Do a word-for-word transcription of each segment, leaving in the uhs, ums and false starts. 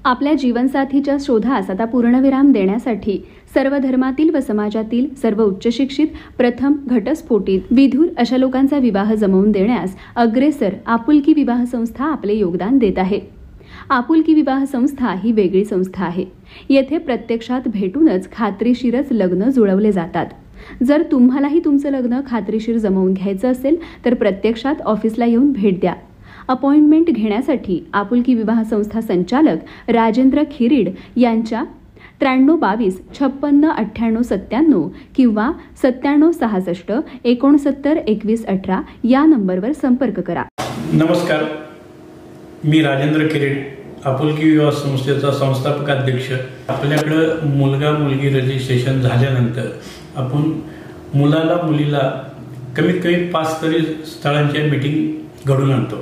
आपल्या जीवनसाथीच्या शोधास आता पूर्णविराम देण्यासाठी सर्व धर्मातील व समाजातील सर्व उच्चशिक्षित प्रथम घटस्फोटित विधुर अशा लोकांचा विवाह जमवून देण्यास अग्रेसर आपुलकी विवाह संस्था आपले योगदान देत आहे। आपुलकी विवाह संस्था ही वेगळी संस्था आहे। येथे प्रत्यक्षात भेटूनच खात्रीशीरच लग्न जुळवले जातात। जर तुम्हालाही तुमचं लग्न खात्रीशीर जमवून घ्यायचं असेल तर प्रत्यक्षात ऑफिसला येऊन भेट द्या। अपॉइंटमेंट घेण्यासाठी आपुलकी विवाह संस्था संचालक राजेंद्र खिरीड यांच्या त्र्याण्णव बावीस छप्पन्न अठ्ठ्याण्णव सत्त्याण्णव किंवा सत्त्याण्णव सहासष्ट एकोणसत्तर एकवीस अठरा या नंबरवर संपर्क करा। नमस्कार, मी राजेंद्र खिरीड, आपुलकी विवाह संस्थेचा संस्थापक अध्यक्ष। आपल्याकडे मुलगा मुलगी रजिस्ट्रेशन झाल्यानंतर आपण मुलाला मुलीला कमीत कमी पाच तरी स्थळांच्या मीटिंग घडून आणतो।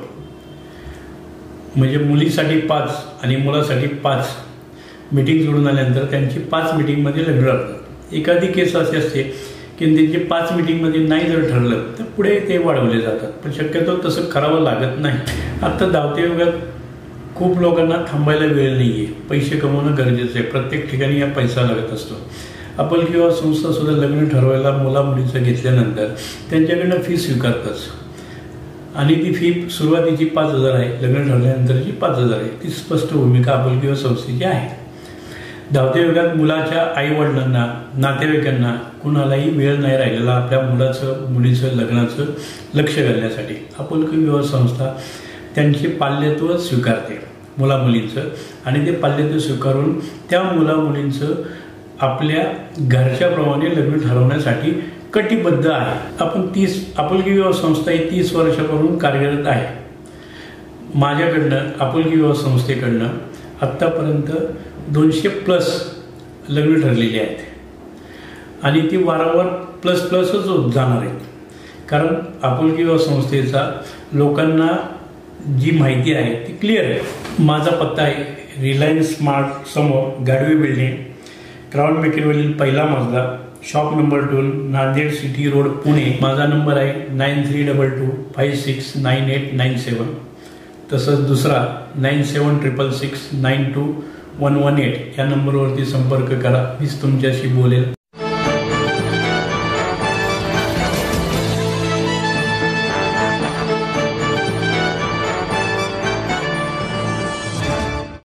म्हणजे मुलीसाठी पाच आणि मुलासाठी पाच मीटिंग जोडून आल्यानंतर त्यांची पाच मीटिंगमध्ये लग्न ठरतात। एखादी केस अशी असते की त्यांची पाच मीटिंगमध्ये नाही जर ठरलं तर पुढे ते वाढवले जातात, पण शक्यतो तसं करावं लागत नाही। आता धावत्या युगात खूप लोकांना थांबायला वेळ नाही आहे, पैसे कमवणं गरजेचं आहे, प्रत्येक ठिकाणी या पैसा लागत असतो। आपुलकी विवाह संस्था सुद्धा लग्न ठरवायला मुला मुलीचं घेतल्यानंतर त्यांच्याकडनं फी स्वीकारतच आणि ती फी सुरुवातीची पाच हजार आहे, लग्न ठरल्यानंतरची पाच हजार आहे। ती स्पष्ट भूमिका आपुलकी विवाह संस्थेची आहे। धावत्या युगात मुलाच्या आई वडिलांना नातेवाईकांना कुणालाही वेळ नाही राहिलेला आपल्या मुलाचं मुलीचं लग्नाचं लक्ष घालण्यासाठी आपुलकी विवाह संस्था त्यांचे पाल्यत्व स्वीकारते मुला मुलींचं, आणि ते पाल्यत्व स्वीकारून त्या मुला मुलींचं आपल्या घरच्याप्रमाणे लग्न ठरवण्यासाठी कटिबद्ध आहे। आपण तीस आपुलकी विवाह संस्था ही तीस वर्षापासून कार्यरत आहे। माझ्याकडनं आपुलकी विवाह संस्थेकडनं आत्तापर्यंत दोनशे प्लस लग्न ठरलेली आहेत आणि ती वारंवार प्लस प्लसच होत जाणार आहेत, कारण आपुलकी विवाह संस्थेचा लोकांना जी माहिती आहे ती क्लिअर आहे। माझा पत्ता आहे रिलायन्स स्मार्ट समोर गाडवे बिल्डिंग, क्राउन मेकरवरील पहिला मजला, शॉप नंबर दोन, नांदेड सिटी रोड, पुणे। माझा नंबर आहे nine three double two five six nine eight nine seven. तसंच दुसरा nine seven triple six nine two one one eight या नंबरवरती संपर्क करा, मीच तुमच्याशी बोलेल।